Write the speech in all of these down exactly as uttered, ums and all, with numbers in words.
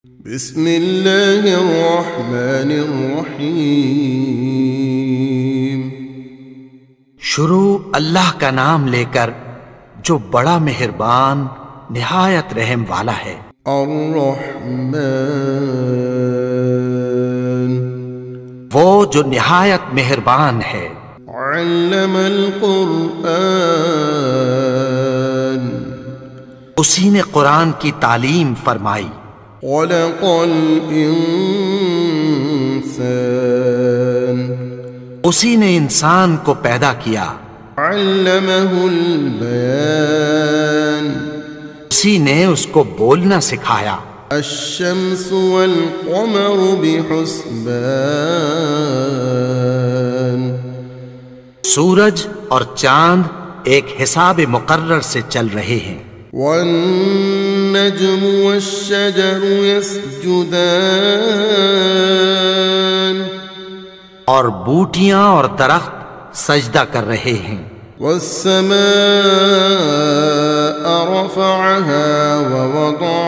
بسم اللہ الرحمن الرحیم۔ شروع اللہ کا نام لے کر جو بڑا مہربان نہایت رحم والا ہے۔ الرحمن، وہ جو نہایت مہربان ہے۔ علم القرآن، اسی نے قرآن کی تعلیم فرمائی۔ خلق الانسان، اسی نے انسان کو پیدا کیا۔ علمہ البیان، اسی نے اس کو بولنا سکھایا۔ الشمس والقمر بحسبان، سورج اور چاند ایک حساب مقرر سے چل رہے ہیں۔ والنجم والشجر يسجدان، اور بوٹیاں اور درخت سجدہ کر رہے ہیں۔ والسماء رفعها ووضع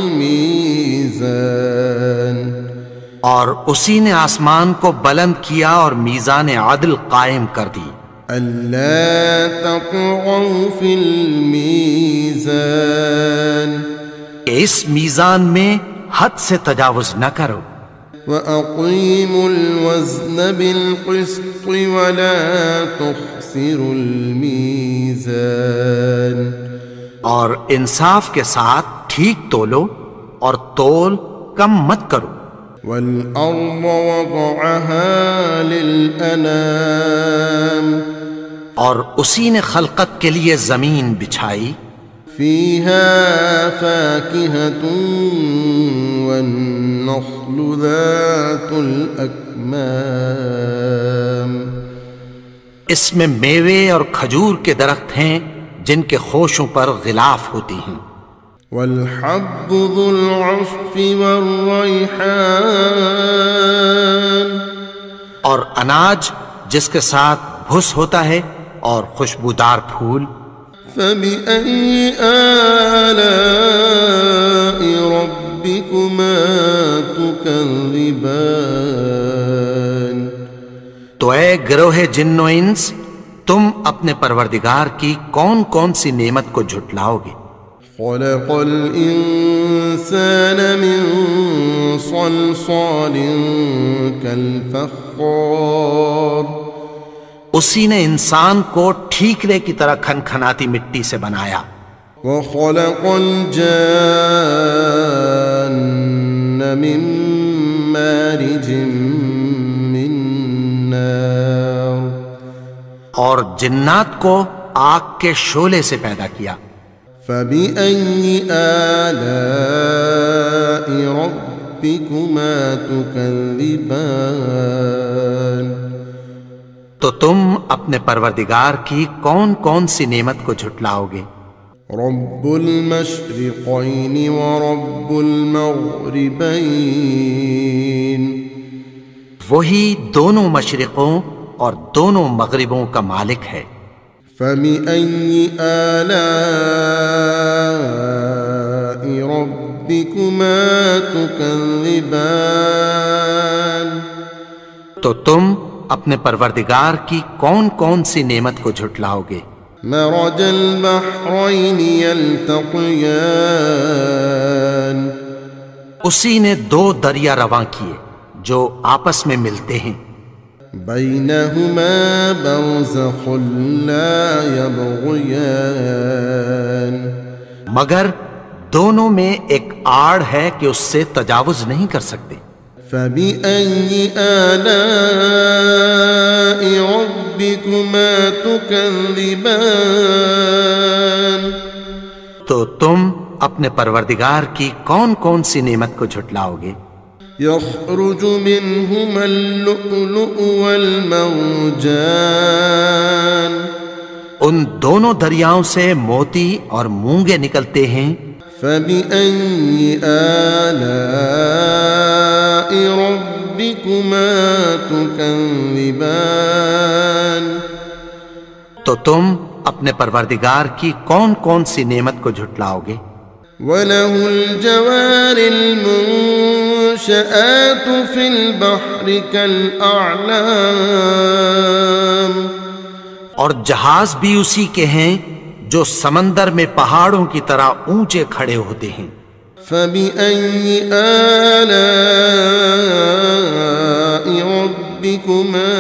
الميزان، اور اسی نے آسمان کو بلند کیا اور میزان عدل قائم کر دی۔ ألا تطغوا في الميزان، کہ اس میزان میں حد سے تجاوز نہ کرو۔ وأقيموا الوزن بالقسط ولا تخسروا الميزان، اور انصاف کے ساتھ ٹھیک تولو اور تول کم مت کرو۔ والأرض وضعها للأنام، اور اسی نے خلقت کے لیے زمین بچھائی۔ فيها فاكهة والنخل ذات الأكمام، اس میں میوے اور کھجور کے درخت ہیں جن کے خوشوں پر غلاف ہوتی ہیں۔ والحب ذو العصف والريحان، اور اناج جس کے ساتھ بھس ہوتا ہے اور خوشبودار پھول۔ فبأي آلاء ربكما تكذبان، تو اے گروہ جن و انس، تم اپنے پروردگار کی کون کون سی نعمت کو جھٹلاؤ گے؟ خلق الإنسان من صلصال كالفخار، اسی نے انسان کو ٹھیکرے کی طرح کھنکھناتی مٹی سے بنایا۔ وخلق الجان من مارج من نار، اور جنات کو آگ کے شعلے سے پیدا کیا۔ فبأي آلاء ربكما تكذبان، تو تم اپنے پروردگار کی کون کون سی نعمت کو جھٹلاؤ گے؟ رب المشرقين ورب المغربين، وہی دونوں مشرقوں اور دونوں مغربوں کا مالک ہے۔ فبأي آلاء ربكما تكذبان، تو تم اپنے پروردگار کی کون کون سی نعمت کو جھٹلاؤ گے؟ مرج البحرين يلتقيان، اسی نے دو دریا رواں کیے جو آپس میں ملتے ہیں۔ بينهما برزخ لا يبغيان، مگر دونوں میں ایک آڑ ہے کہ اس سے تجاوز نہیں کر سکتے۔ فبأي آلاء ربكما تكذبان، تو تم اپنے پروردگار کی کون کون سی نعمت کو جھٹلاؤ گے؟ يخرج منهما اللؤلؤ والمرجان، ان دونوں دریاؤں سے موتی اور مونگے نکلتے ہیں۔ فبأي آلاء ربكما تكذبان، تو تم اپنے پروردگار کی کون کون سی نعمت کو جھٹلاؤ گے؟ وله الجوار المنشآت النشآت في البحر كالأعلام اور جہاز بھی اسی کے ہیں جو سمندر میں پہاڑوں کی طرح اونچے کھڑے ہوتے ہیں. فبأي آلاء ربكما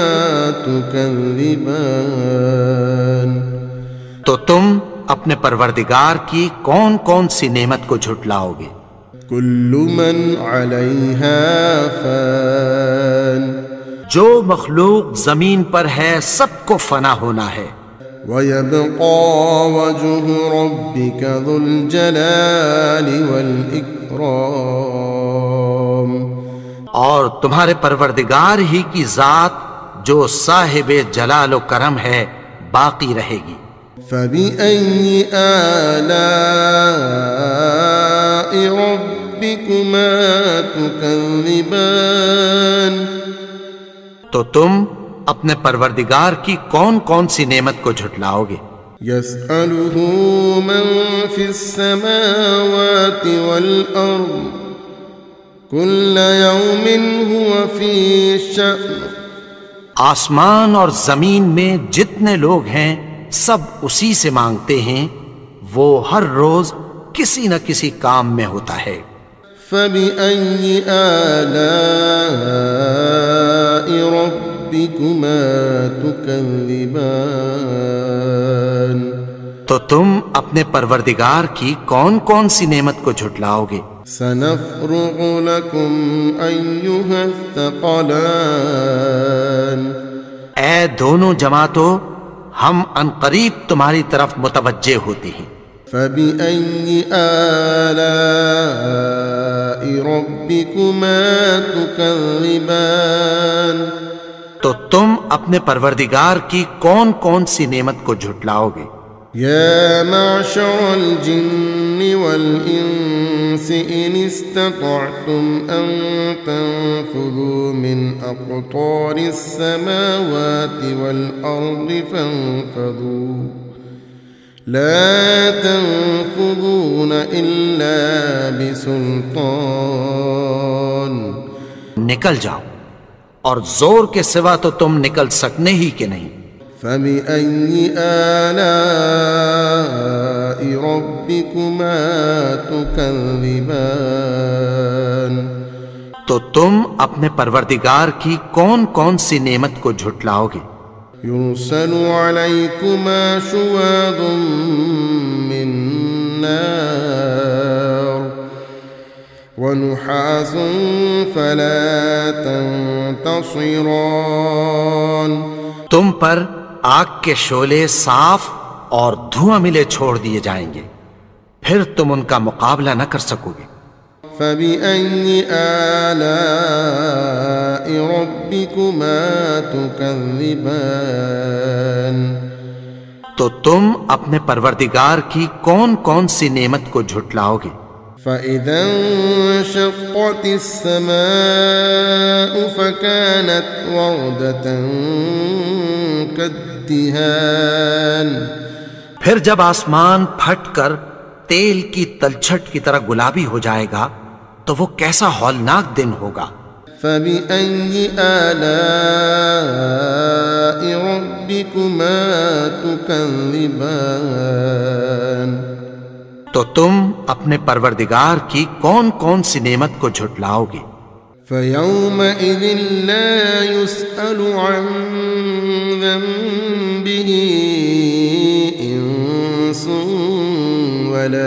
تكذبان تو تم اپنے پروردگار کی کون کون سی نعمت کو جھٹلاؤ گے؟ كل من عليها فان جو مخلوق زمین پر ہے سب کو فنا ہونا ہے. ويبقى وجه ربك ذو الجلال والإكرام اور تمہارے پروردگار ہی کی ذات جو صاحب جلال و کرم ہے باقی رہے گی. فبأي آلاء ربكما تكذبان تو تم اپنے پروردگار کی کون کون سی نعمت کو جھٹلاؤ گے؟ يسأله من في السماوات والأرض كل يوم هو في شأن آسمان اور زمین میں جتنے لوگ ہیں سب اسی سے مانگتے ہیں، وہ ہر روز کسی نہ کسی کام میں ہوتا ہے. فبأي آلاء ربكما تكذبان تو تم اپنے پروردگار کی کون کون سی نعمت کو جھٹلاؤ گے؟ سنفرغ لكم أيها الثقلان اے دونوں جماعتوں، ہم عنقریب تمہاری طرف متوجہ ہوتے ہیں. فبأي آلاء ربكما تكذبان تو تم اپنے پروردگار کی کون کون سی نعمت کو جھٹلاؤ گے؟ يا معشر الجن والإنس إن استطعتم أن تنفذوا من أقطار السماوات والأرض فانفذوا لا تنفذون إلا بسلطان. نکل جاؤ اور زور کے سوا تو تم نکل سکنے ہی کہ نہیں. فبأي آلاء ربكما تكذبان تو تم اپنے پروردگار کی کون کون سی نعمت کو جھٹلاؤ گے؟ يرسل عليكما شواظ من نار ونحاس فلا تنتصران تم پر آگ کے شعلے صاف اور دھواں ملے چھوڑ دیے جائیں گے، پھر تم ان کا مقابلہ نہ کر سکو گے. فبأي آلاء ربكما تكذبان تو تم اپنے پروردگار کی کون کون سی نعمت کو جھٹلاؤ گے؟ فإذا انشقت السماء فكانت وردة كالدهان پھر جب آسمان پھٹ کر تیل کی تلچھٹ کی طرح گلابی ہو جائے گا تو وہ کیسا ہولناک دن ہوگا. فبأي آلاء ربكما تكذبان تو تم اپنے پروردگار کی کون کون سی نعمت کو جھٹلاؤ گے؟ فيومئذ لا يسأل عن ذنبه إنس ولا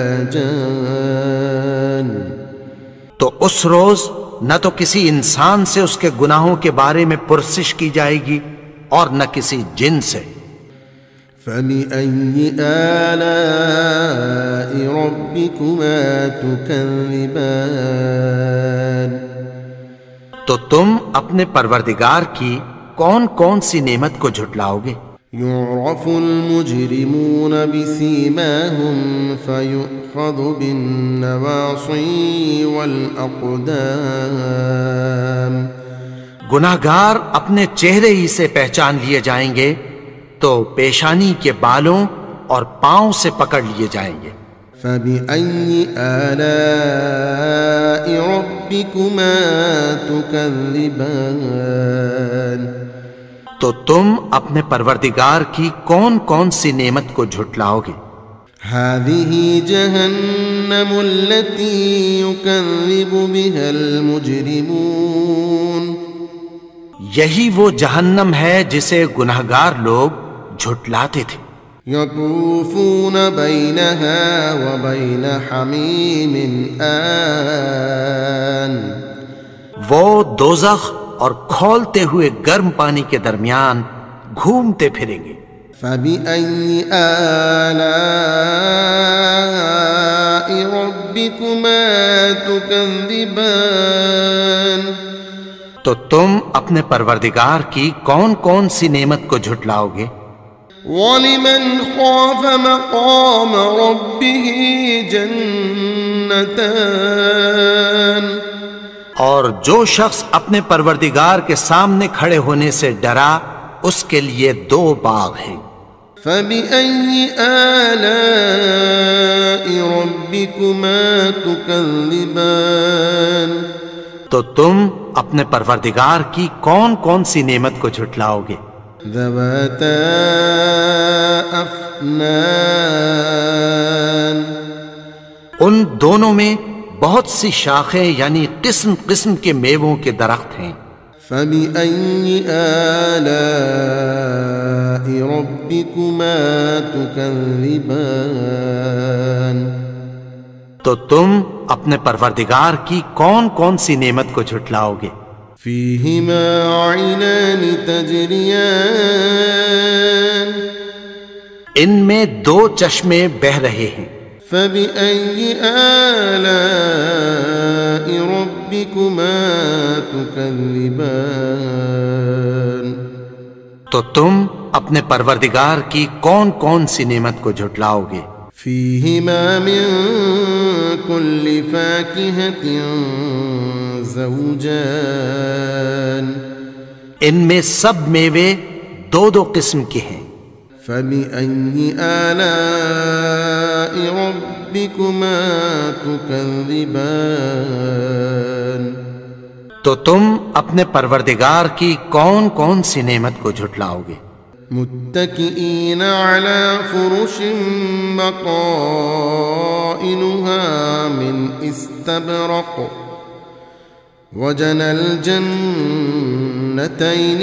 جان تو اس روز نہ تو کسی انسان سے اس کے گناہوں کے بارے میں پرسش کی جائے گی اور نہ کسی جن سے. فبأي آلاء ربكما تكذبان تو تم اپنے پروردگار کی کون کون سی نعمت کو جھٹلاؤ گے؟ يعرف المجرمون بسيماهم فيؤخذ بالنواصي والأقدام گناہگار اپنے چہرے ہی سے پہچان لیے جائیں گے تو پیشانی کے بالوں اور پاؤں سے پکڑ لیے جائیں گے. فبأي آلاء ربكما تكذبان تو تم اپنے پروردگار کی کون کون سی نعمت کو جھٹلاؤ گے؟ هذه جهنم التي يكذب بها المجرمون یہی وہ جہنم ہے جسے گنہگار لوگ جھٹلاتے تھے۔ يطوفون بينها وبين حميم آن وہ دوزخ اور کھولتے ہوئے گرم پانی کے درمیان گھومتے پھریں گے۔ فبأي آلاء ربكما تكذبان تو تم اپنے پروردگار کی کون کون سی نعمت کو جھٹلاؤ گے؟ وَلِمَنْ خَافَ مَقَامَ رَبِّهِ جَنَّتَانِ اور جو شخص اپنے پروردگار کے سامنے کھڑے ہونے سے ڈرا اس کے لیے دو باغ ہیں۔ فَبِأَيِّ آلَاءِ رَبِّكُمَا تُكَذِّبَانِ تو تم اپنے پروردگار کی کون کون سی نعمت کو جھٹلاؤ گے؟ ذواتا افنان ان دونوں میں بہت سی شاخیں یعنی قسم قسم کے میووں کے درخت ہیں۔ فبأي آلاء ربكما تكذبان تو تم اپنے پروردگار کی کون کون سی نعمت کو جھٹلاؤ گے؟ فيهما عينان تجريان ان میں دو چشمے بہ رہے ہیں۔ فبأي آلاء ربكما تكذبان تو تم اپنے پروردگار کی کون کون سی نعمت کو جھٹلاؤ گے؟ فيهما من كل فاكهة زوجان ان میں سب میوے دو دو قسم کے ہیں۔ فبأي آلاء ربكما تكذبان تو تم اپنے پروردگار کی کون کون سی نعمت کو جھٹلاؤ گے؟ متكئين على فرش بطائنها من استبرق وجنى الجنتين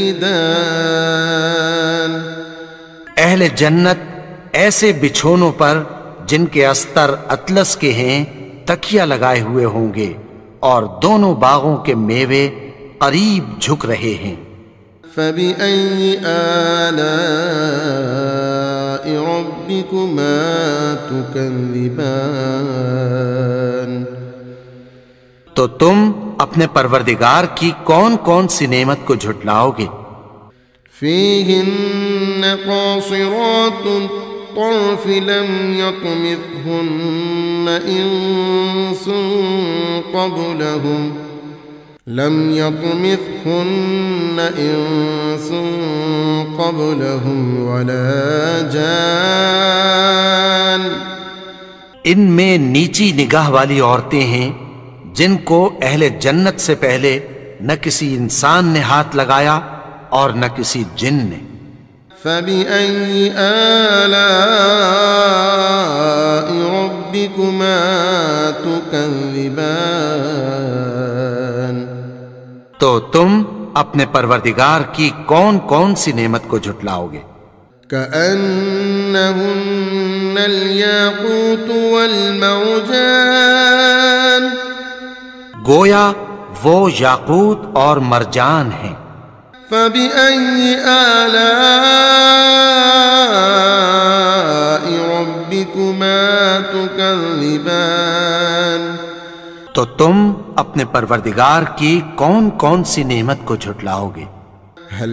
دان اہل جنت ایسے بچھونوں پر جن کے استر اطلس کے ہیں تکیہ لگائے ہوئے ہوں گے اور دونوں باغوں کے میوے قریب جھک رہے ہیں۔ فبأي آلاء ربكما تكذبان تو تم اپنے پروردگار کی کون کون سی نعمت کو جھٹلاؤ گے؟ فيهن قاصرات الطرف لم يطمثهن إنس قبلهم لم يطمثهن إنس قبلهم ولا جان ان میں نیچی نگاہ والی عورتیں ہیں جن کو اہل جنت سے پہلے نہ کسی انسان نے ہاتھ لگایا اور نہ کسی جن نے۔ فبأي آلاء ربكما تكذبان تو تم اپنے پروردگار کی کون کون سی نعمت کو جھٹلاؤ گے؟ كأنهن الياقوت والمرجان گویا وہ یاقوت اور مرجان ہیں۔ فبأي آلاء ربكما تكذبان تو تم اپنے پروردگار کی کون کون سی نعمت کو جھٹلاؤ گے؟ هل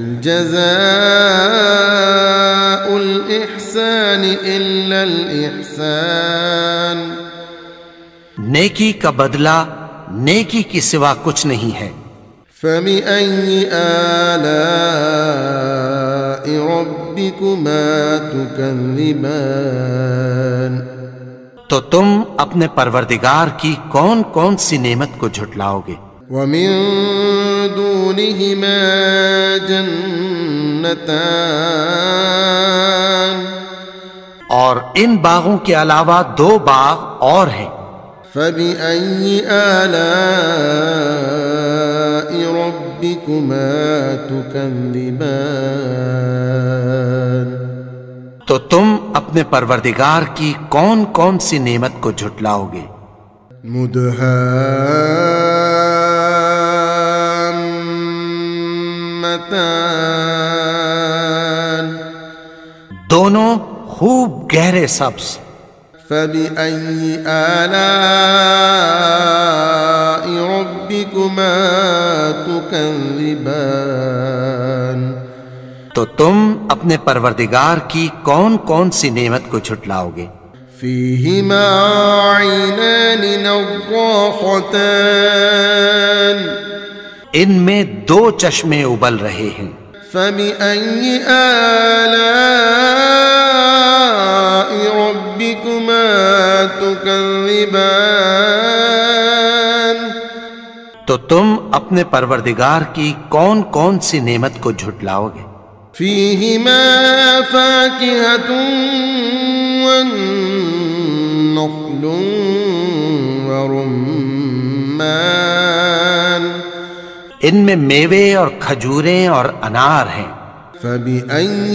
جزاء الإحسان إلا الإحسان نیکی کا بدلہ نیکی کی سوا کچھ نہیں ہے۔ فبأي آلاء ربكما تكذبان تو تم اپنے پروردگار کی کون کون سی نعمت کو جھٹلاؤ گے؟ ومن دونهما جنتان، اور ان باغوں کے علاوہ دو باغ اور ہیں۔ فبأي آلاء ربكما تكذبان، تو تم اپنے پروردگار کی کون کون سی نعمت کو جھٹلاؤ گے؟ مدهامتان، دونوں خوب گہرے سبز۔ فبأي آلاء ربكما تكذبان، تو تم اپنے پروردگار کی کون کون سی نعمت کو جھٹلاؤ گے؟ فيهما عينان نضاختان، ان میں دو چشمے ابل رہے ہیں۔ فبأي آلاء ربكما تكذبان، تو تم اپنے پروردگار کی کون کون سی نعمت کو جھٹلاؤ گے؟ فيهما فاكهة والنخل ورمان، ان میں میوے اور کھجوریں اور انار ہیں۔ فبأي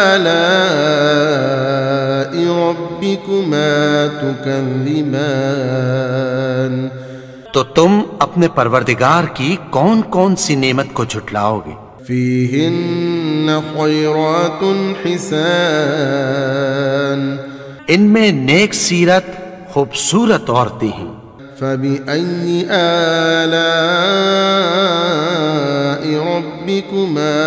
آلاء ربكما تكذبان، تو تم اپنے پروردگار کی کون کون سی نعمت کو جھٹلاؤ گے؟ فيهن خيرات حسان، ان میں نیک سیرت خوبصورت عورتیں ہیں۔ فبأي آلاء ربكما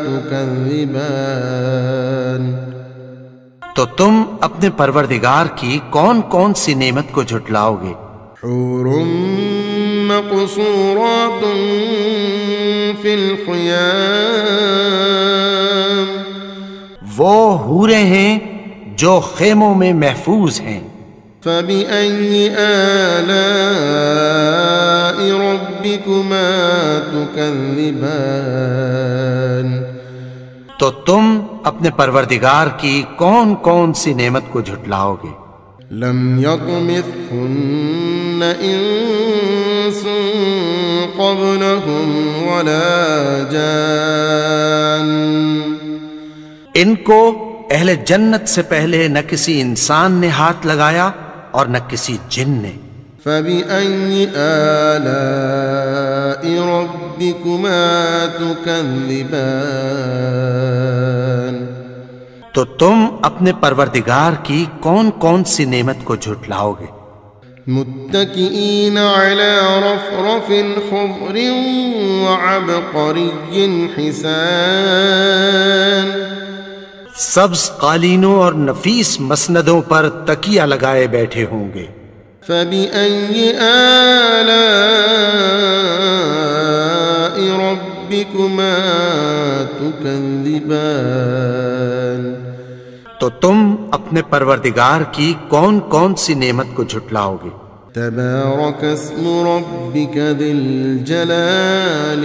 تكذبان، تو تم اپنے پروردگار کی کون کون سی نعمت کو جھٹلاؤ گے؟ حور مقصورات في الخيام، وہ حوریں ہیں جو خیموں میں محفوظ ہیں۔ فبأي آلاء ربكما تكذبان، تو تم اپنے پروردگار کی کون کون سی نعمت کو جھٹلاؤ گے؟ لم يطمثهن انس قبلهم ولا جان، ان کو اہل جنت سے پہلے نہ کسی انسان نے ہاتھ لگایا اور نہ کسی جن نے۔ فبأي آلاء ربكما تكذبان، تو تم اپنے پروردگار کی کون کون سی نعمت کو جھٹلاؤ گے؟ متكئين على رفرف خضر وعبقري حسان، سبز قالینوں اور نفیس مسندوں پر تکیہ لگائے بیٹھے ہوں گے۔ فبأي آلاء ربكما تكذبان، تو تم اپنے پروردگار کی کون کون سی نعمت کو جھٹلاؤ گے؟ تبارك اسم ربك ذي الجلال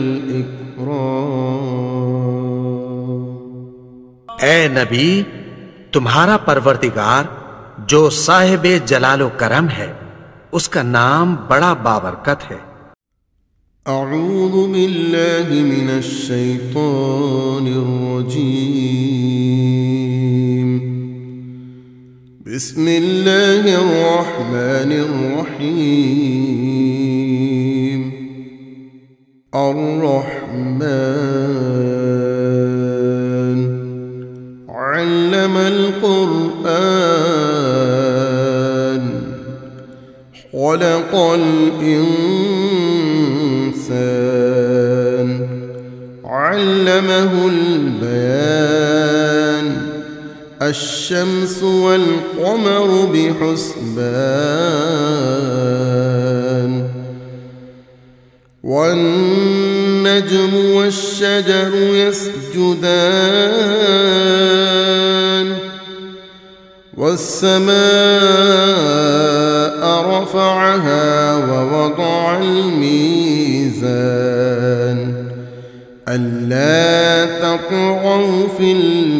والإكرام، اے نبی، تمہارا پروردگار جو صاحب جلال و کرم ہے، اس کا نام بڑا بابرکت ہے۔ اعوذ باللہ من الشیطان الرجیم، بسم اللہ الرحمن الرحیم، الرحمن علم القرآن، خلق الإنسان، علمه البيان، الشمس والقمر بحسبان، والنجم والشجر يسجدان، والسماء رفعها ووضع الميزان ألا تطغوا في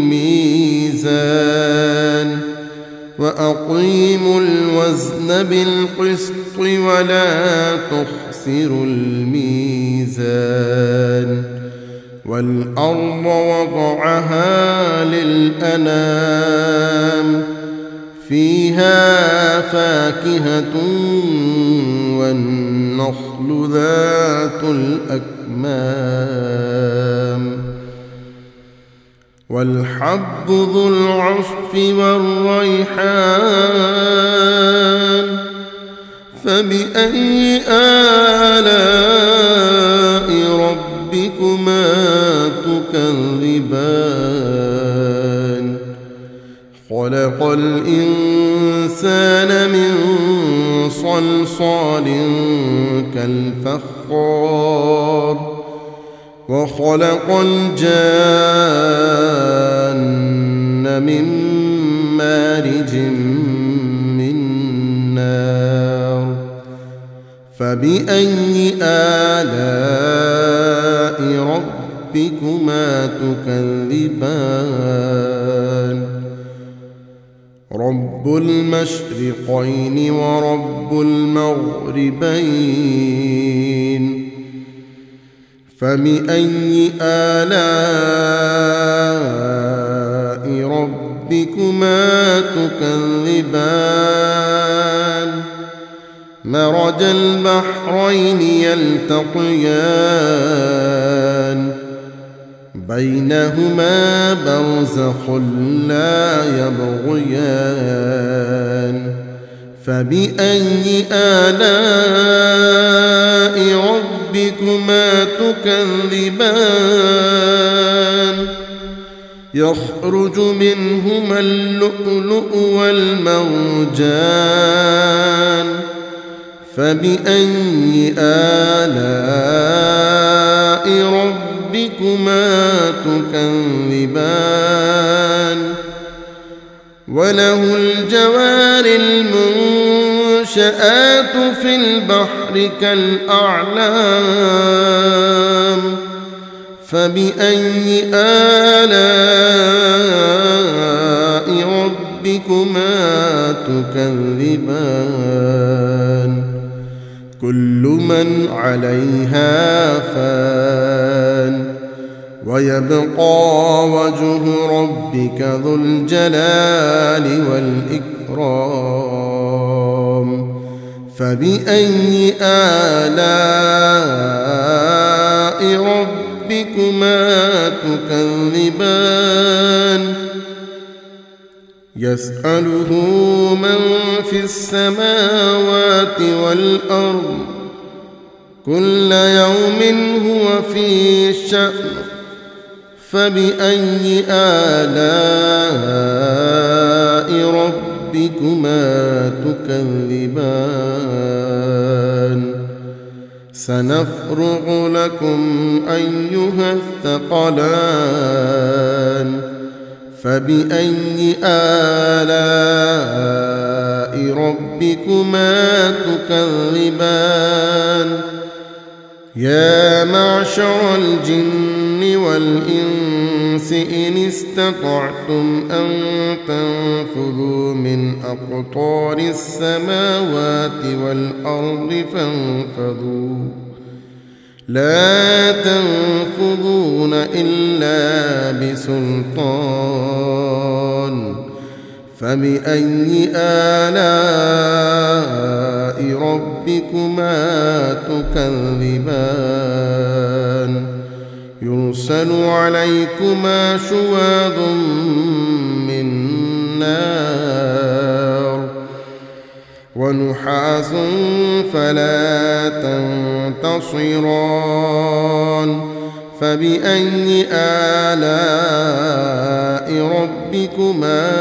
الميزان وأقيموا الوزن بالقسط ولا تخسروا الميزان والأرض وضعها للأنام فيها فاكهة والنخل ذات الأكمام والحب ذو العصف والريحان فبأي آلاء ربكما تكذبان خلق الإنسان من صلصال كالفخار وخلق الجان من مارج من نار فبأي آلاء ربكما تكذبان رب المشرقين ورب المغربين فبأي آلاء ربكما تكذبان مرج البحرين يلتقيان بينهما برزخ لا يبغيان فبأي آلاء ربكما تكذبان يخرج منهما اللؤلؤ والمرجان فبأي آلاء ربكما تكذبان وله الجوار المنشآت في البحر كالأعلام فبأي آلاء ربكما تكذبان كل من عليها فان ويبقى وجه ربك ذو الجلال والإكرام فبأي آلاء ربكما تكذبان يسأله من في السماوات والأرض كل يوم هو في شأن فبأي آلاء ربكما تكذبان سنفرغ لكم أيها الثقلان فبأي آلاء ربكما تكذبان يا معشر الجن والإنس إن استطعتم أن تنفذوا من أقطار السماوات والأرض فانفذوا لا تنفذون إلا بسلطان فبأي آلاء ربكما تكذبان يرسل عليكما شواظ من نار ونحاس فلا تنتصران فبأي آلاء ربكما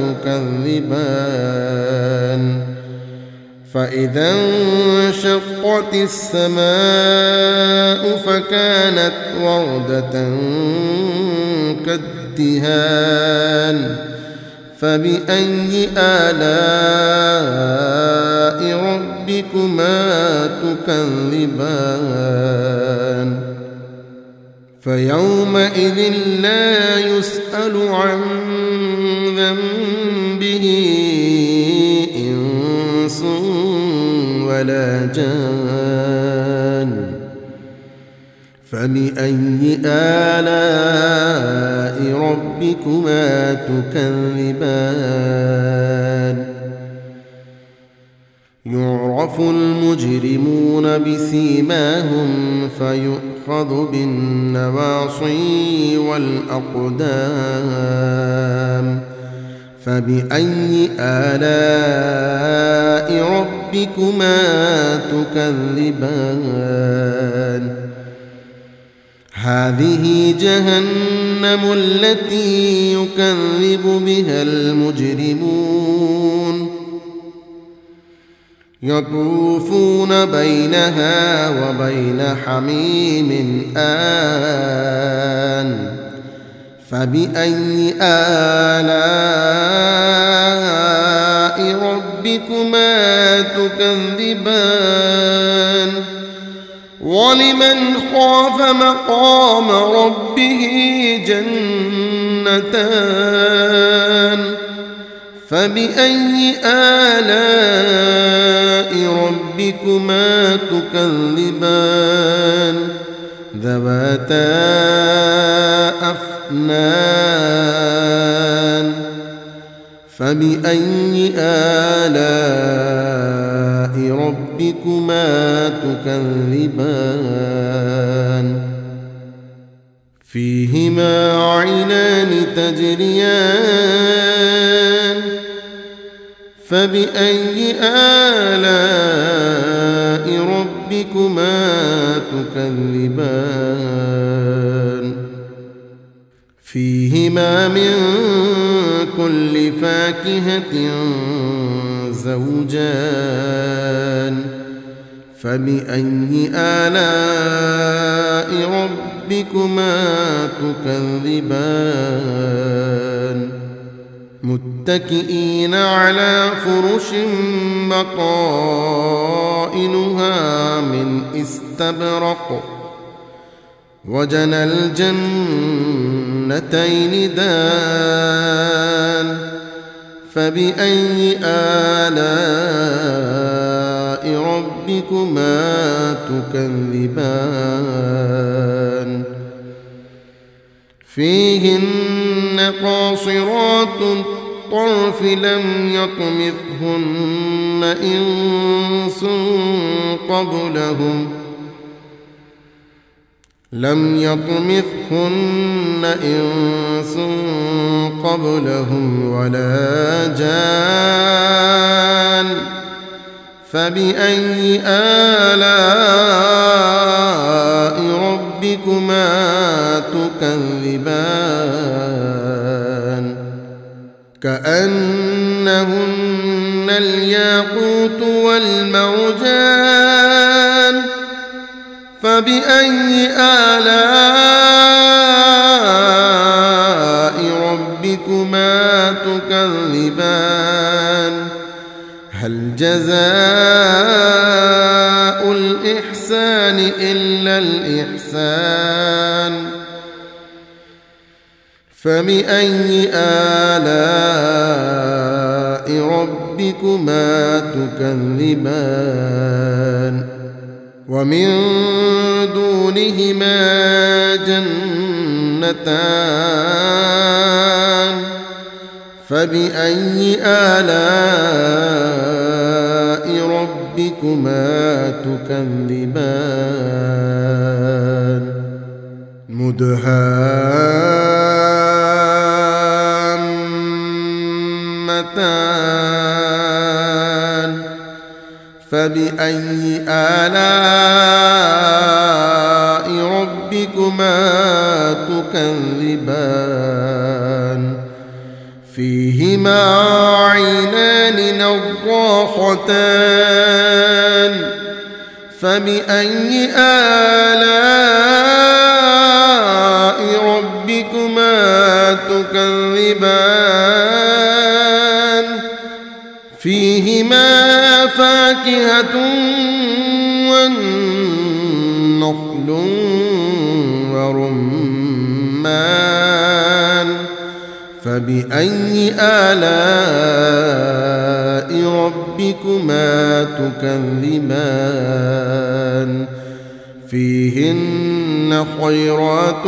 تكذبان فإذا انشقت السماء فكانت وردة كالدهان فبأي آلاء ربكما تكذبان فيومئذ لا يسأل عن ذنبه إنس ولا جان فبأي آلاء ربكما تكذبان يعرف المجرمون بسيماهم فيؤخذ بالنواصي والأقدام فبأي آلاء ربكما تكذبان هذه جهنم التي يكذب بها المجرمون يطوفون بينها وبين حميم آن فبأي آلاء ربكما تكذبان ولمن خاف مقام ربه جنتان فبأي آلاء ربكما تكذبان ذواتا أفنان فبأي آلاء ربكما تكذبان فيهما عينان تجريان فبأي آلاء ربكما تكذبان فيهما من كل فاكهة زوجان فبأي آلاء ربكما تكذبان متكئين على فرش بطائنها من استبرق وجنى الجنتين دان فبأي آلاء ربكما تكذبان فيهن قاصرات الطرف لم يطمثهن إنس قبلهم لم يطمثهن إنس قبلهم ولا جان فبأي آلاء ربكما تكذبان كأنهن الياقوت والمرجان فبأي آلاء ربكما تكذبان هل جزاء الإحسان إلا الإحسان فبأي آلاء ربكما تكذبان ومن دونهما جنتان فبأي آلاء ربكما تكذبان مدهامتان فبأي آلاء ربكما تكذبان فيهما عينان نضاختان فبأي آلاء ربكما تكذبان فاكهة والنخل ورمان فبأي آلاء ربكما تكذبان فيهن خيرات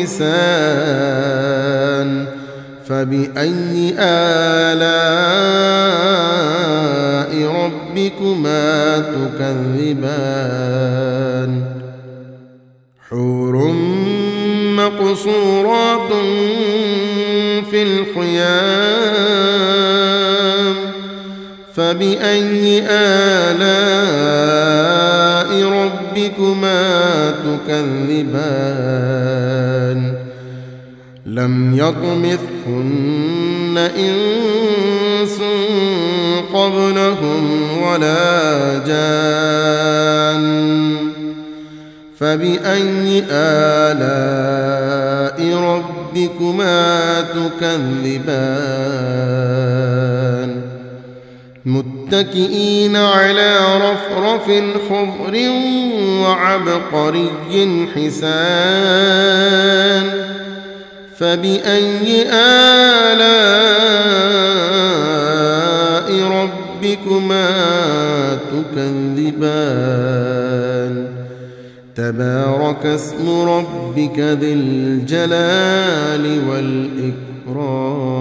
حسان فبأي آلاء ربكما تكذبان حور مقصورات في الخيام فبأي آلاء ربكما تكذبان لم يطمثهن إنس قبلهم ولا جان فبأي آلاء ربكما تكذبان متكئين على رفرف خضر وعبقري حسان فبأي آلاء ربكما تكذبان تبارك اسم ربك ذي الجلال والإكرام